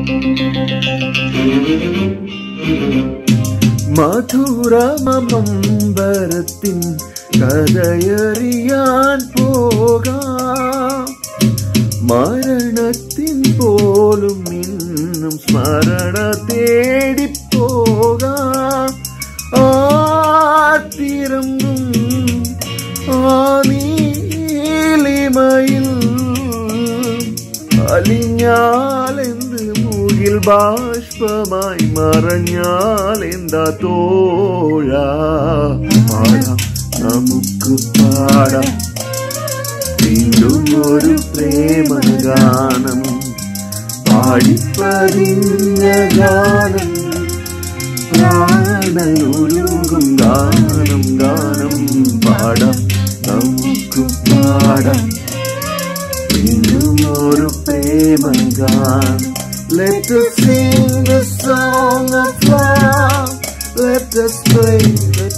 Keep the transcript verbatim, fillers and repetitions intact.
മധുരമമ്പരത്തിൻ കഥയറിയാൻ പോകാം. മരണത്തിൻ പോലും ഇന്നും സ്മരണ തേടിപ്പോകാം. ആർത്തിരമ്പും ആ നീലിമയിൽ അലിഞ്ഞാലെന്ത് മൂകിൽ ബാഷ്പമായി മറഞ്ഞാലെന്താ തോഴ. പാടാം നമുക്ക് പാടാം വീണ്ടും ഒരു പ്രേമഗാനം. പാടിപ്പതിഞ്ഞ ഗാനം പ്രാണനൊരുങ്ങും ഗാനം ഗാനം. പാടാം നമുക്ക് പാടാം വീണ്ടും ഒരു പ്രേമഗാനം. Let us sing the song of love. Let us play the